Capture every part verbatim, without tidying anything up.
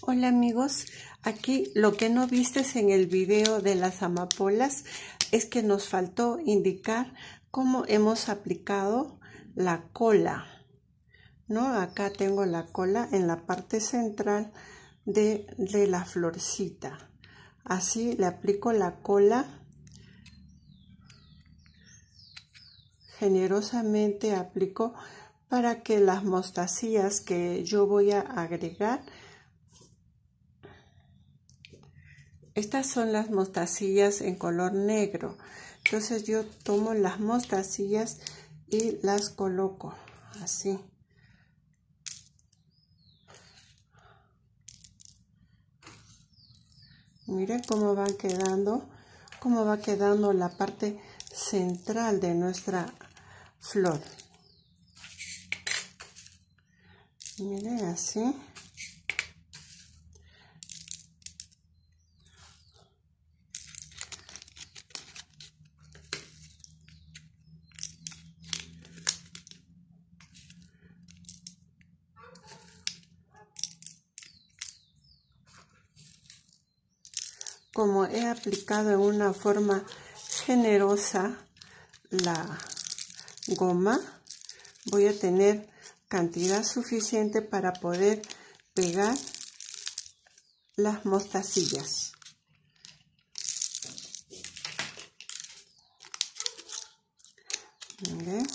Hola amigos, aquí lo que no vistes en el video de las amapolas es que nos faltó indicar cómo hemos aplicado la cola, ¿no? Acá tengo la cola en la parte central de, de la florcita. Así le aplico la cola, generosamente aplico para que las mostacillas que yo voy a agregar, estas son las mostacillas en color negro, entonces yo tomo las mostacillas y las coloco así. Miren cómo van quedando, cómo va quedando la parte central de nuestra flor. Miren así. Como he aplicado en una forma generosa la goma, voy a tener cantidad suficiente para poder pegar las mostacillas. ¿Ven?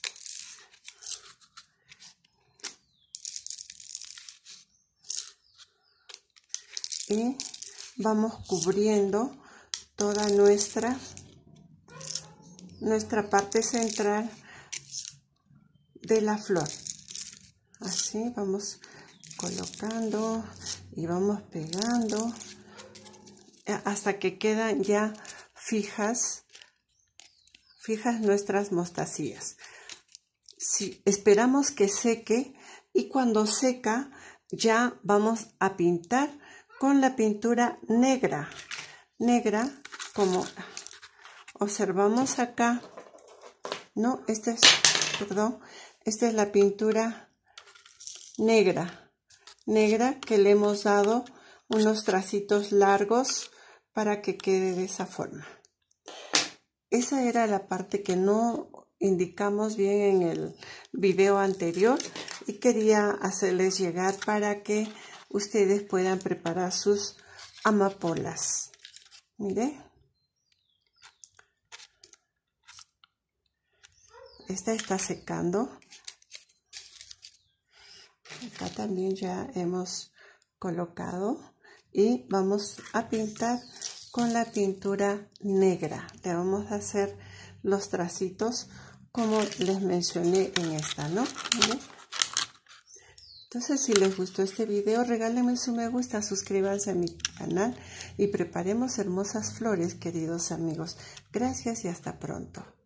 Y vamos cubriendo toda nuestra nuestra parte central de la flor. Así vamos colocando y vamos pegando hasta que quedan ya fijas fijas nuestras mostacillas. Si esperamos que seque, y cuando seca ya vamos a pintar con la pintura negra, negra como observamos acá, no, esta es, perdón, esta es la pintura negra, negra que le hemos dado unos tracitos largos para que quede de esa forma. Esa era la parte que no indicamos bien en el video anterior y quería hacerles llegar para que ustedes puedan preparar sus amapolas. Miren. Esta está secando. Acá también ya hemos colocado y vamos a pintar con la pintura negra. Le vamos a hacer los tracitos como les mencioné en esta, ¿no? ¿Miren? Entonces, si les gustó este video, regálenme su me gusta, suscríbanse a mi canal y preparemos hermosas flores, queridos amigos. Gracias y hasta pronto.